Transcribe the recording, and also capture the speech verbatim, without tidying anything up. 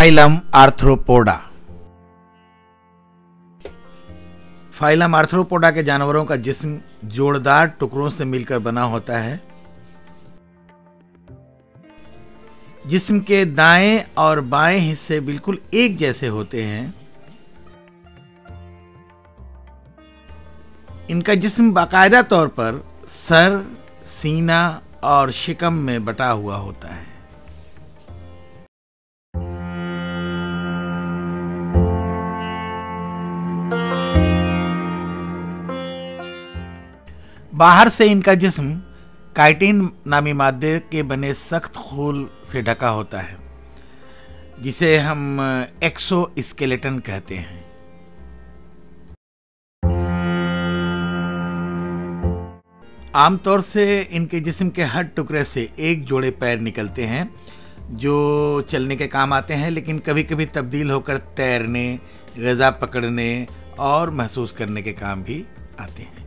Phylum arthropoda. Phylum arthropoda के जानवरों का जिस्म जोड़दार टुकड़ों से मिलकर बना होता है। जिस्म के दाएं और बाएं हिस्से बिल्कुल एक जैसे होते हैं। इनका जिस्म बाकायदा तौर पर सर, सीना और शिकम में बटा हुआ होता है। बाहर से इनका जिस्म काइटिन नामी मादे के बने सख्त खूल से ढका होता है, जिसे हम एक्सोस्केलेटन कहते हैं। आमतौर से इनके जिस्म के हर टुकड़े से एक जोड़े पैर निकलते हैं जो चलने के काम आते हैं, लेकिन कभी कभी तब्दील होकर तैरने, ग़िज़ा पकड़ने और महसूस करने के काम भी आते हैं।